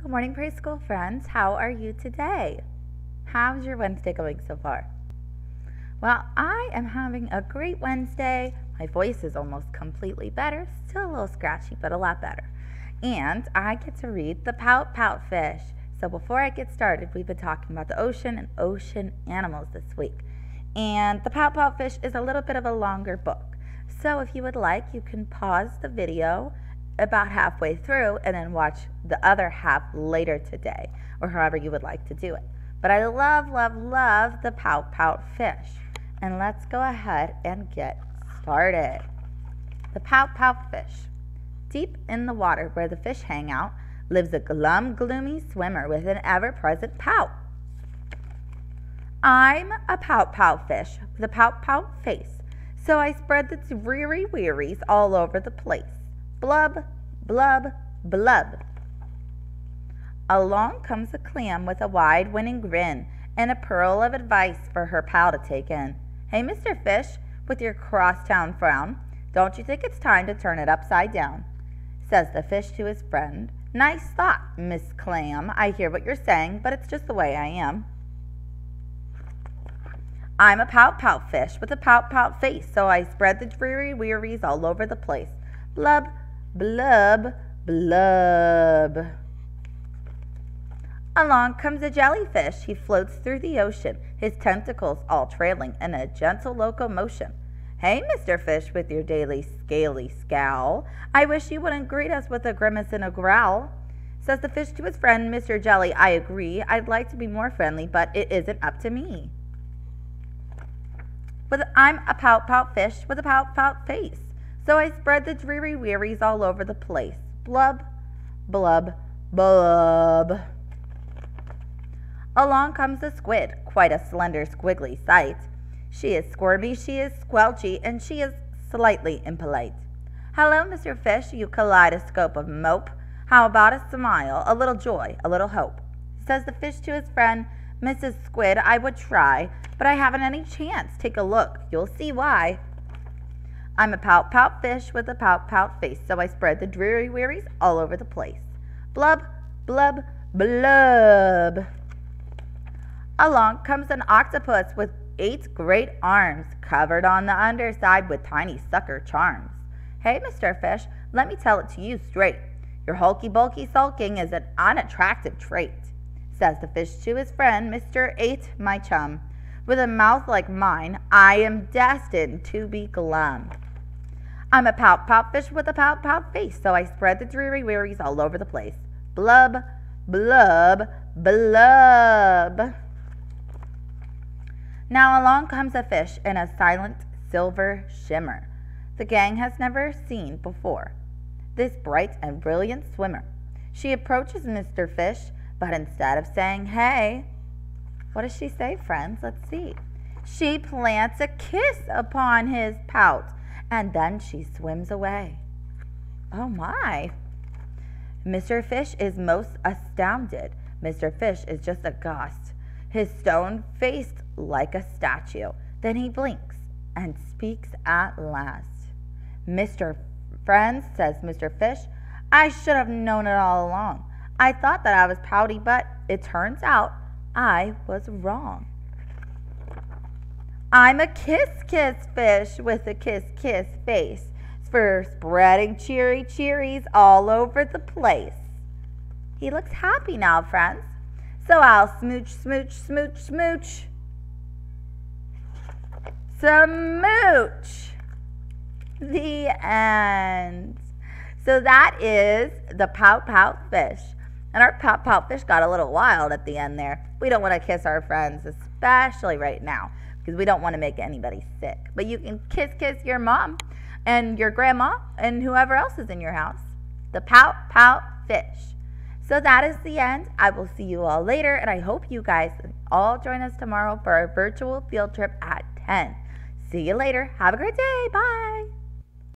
Good morning, preschool friends. How are you today? How's your Wednesday going so far? Well, I am having a great Wednesday. My voice is almost completely better, still a little scratchy, but a lot better. And I get to read the Pout fish. So before I get started, we've been talking about the ocean and ocean animals this week. And the Pout fish is a little bit of a longer book. So if you would like, you can pause the video about halfway through and then watch the other half later today, or however you would like to do it. But I love the Pout fish. And let's go ahead and get started. The Pout fish. Deep in the water where the fish hang out lives a gloomy swimmer with an ever-present pout. I'm a Pout fish with a pout face, so I spread the dreary wearies all over the place. Blub, blub, blub. Along comes a clam with a wide winning grin and a pearl of advice for her pal to take in. Hey, Mr. Fish, with your crosstown frown, don't you think it's time to turn it upside down? Says the fish to his friend. Nice thought, Miss Clam. I hear what you're saying, but it's just the way I am. I'm a Pout fish with a pout face, so I spread the dreary wearies all over the place. Blub, blub, blub. Along comes a jellyfish. He floats through the ocean, his tentacles all trailing in a gentle locomotion. Hey, Mr. Fish, with your daily scaly scowl, I wish you wouldn't greet us with a grimace and a growl. Says the fish to his friend, Mr. Jelly, I agree. I'd like to be more friendly, but it isn't up to me. I'm a Pout fish with a pout face, so I spread the dreary wearies all over the place. Blub, blub, blub. Along comes a squid, quite a slender, squiggly sight. She is squirmy, she is squelchy, and she is slightly impolite. Hello, Mr. Fish, you kaleidoscope of mope. How about a smile, a little joy, a little hope? Says the fish to his friend, Mrs. Squid, I would try, but I haven't any chance. Take a look, you'll see why. I'm a Pout fish with a pout face, so I spread the dreary wearies all over the place. Blub, blub, blub. Along comes an octopus with 8 great arms, covered on the underside with tiny sucker charms. Hey, Mr. Fish, let me tell it to you straight. Your hulky-bulky sulking is an unattractive trait. Says the fish to his friend, Mr. 8, my chum. With a mouth like mine, I am destined to be glum. I'm a Pout fish with a pout face, so I spread the dreary wearies all over the place. Blub, blub, blub. Now along comes a fish in a silent silver shimmer. The gang has never seen before this bright and brilliant swimmer. She approaches Mr. Fish, but instead of saying, hey, what does she say, friends? Let's see. She plants a kiss upon his pout, and then she swims away. Oh my. Mr. Fish is most astounded. Mr. Fish is just aghast, his stone-faced like a statue. Then he blinks and speaks at last. Mr. Friends, says Mr. Fish, I should have known it all along. I thought that I was pouty, but it turns out I was wrong. I'm a kiss fish with a kiss face for spreading cheeries all over the place. He looks happy now, friends. So I'll smooch. The end. So that is the Pout fish. And our Pout fish got a little wild at the end there. We don't want to kiss our friends, especially right now, because we don't want to make anybody sick. But you can kiss your mom and your grandma and whoever else is in your house. The Pout fish. So that is the end. I will see you all later, and I hope you guys all join us tomorrow for our virtual field trip at 10. See you later. Have a great day. Bye.